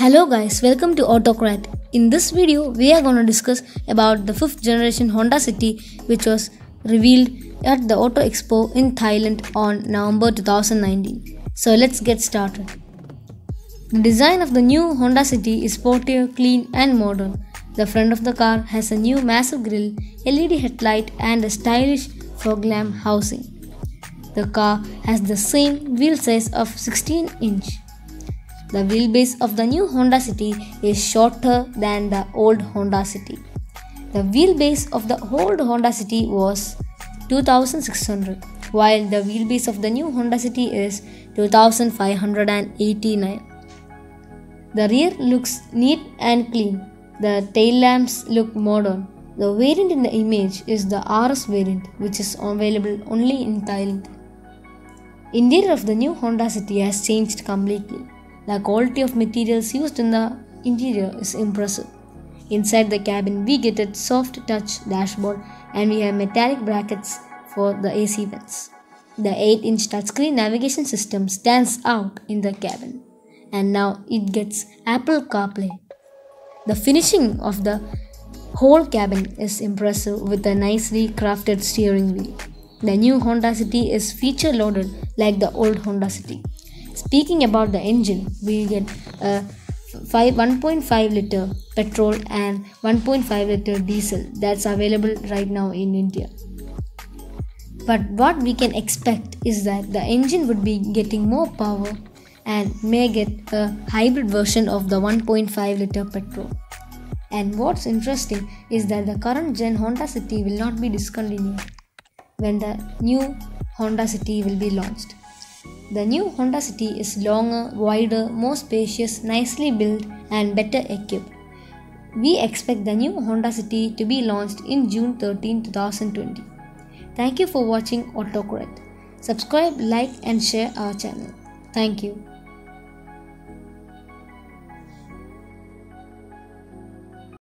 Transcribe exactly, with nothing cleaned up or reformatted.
Hello guys, welcome to Autocrat. In this video, we are going to discuss about the fifth generation Honda City which was revealed at the Auto Expo in Thailand on November two thousand nineteen. So let's get started. The design of the new Honda City is sporty, clean and modern. The front of the car has a new massive grille, L E D headlight and a stylish fog lamp housing. The car has the same wheel size of sixteen inch. The wheelbase of the new Honda City is shorter than the old Honda City. The wheelbase of the old Honda City was two thousand six hundred, while the wheelbase of the new Honda City is two thousand five hundred eighty-nine. The rear looks neat and clean. The tail lamps look modern. The variant in the image is the R S variant, which is available only in Thailand. Interior of the new Honda City has changed completely. The quality of materials used in the interior is impressive. Inside the cabin, we get a soft touch dashboard and we have metallic brackets for the A C vents. The eight inch touchscreen navigation system stands out in the cabin, and now it gets Apple CarPlay. The finishing of the whole cabin is impressive with a nicely crafted steering wheel. The new Honda City is feature loaded like the old Honda City. Speaking about the engine, we get a one point five liter petrol and one point five liter diesel that's available right now in India. But what we can expect is that the engine would be getting more power and may get a hybrid version of the one point five liter petrol. And what's interesting is that the current gen Honda City will not be discontinued when the new Honda City will be launched. The new Honda City is longer, wider, more spacious, nicely built and better equipped. We expect the new Honda City to be launched in June thirteenth, twenty twenty. Thank you for watching Autocrat. Subscribe, like and share our channel. Thank you.